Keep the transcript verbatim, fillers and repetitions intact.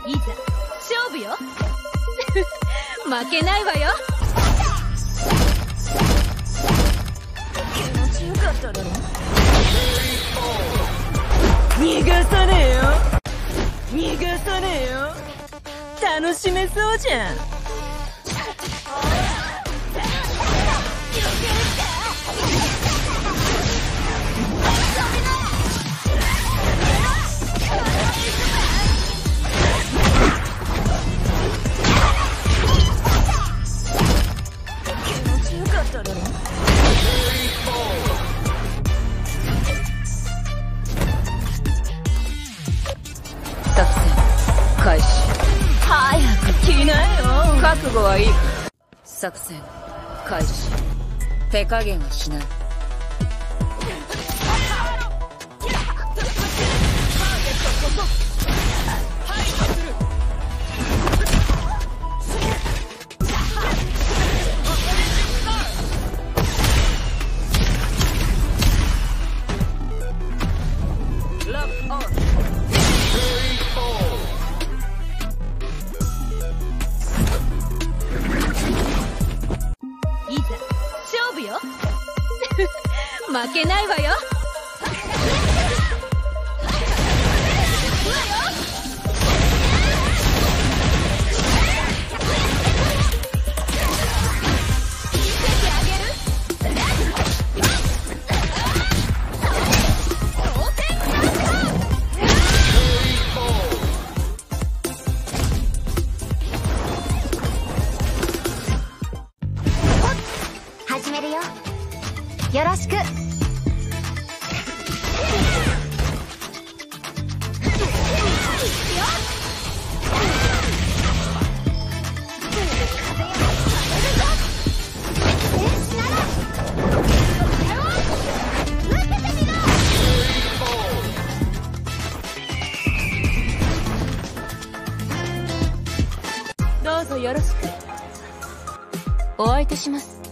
いざ勝負よ。負けないわよ。気持ちよかったの。逃がさねえよ、逃がさねえよ。楽しめそうじゃん。作戦開始。早く来なよ。覚悟はいい。作戦開始。手加減はしない。いざ勝負よ。負けないわよ。 始めるよ。よろしく。 どうぞよろしく。お相手します。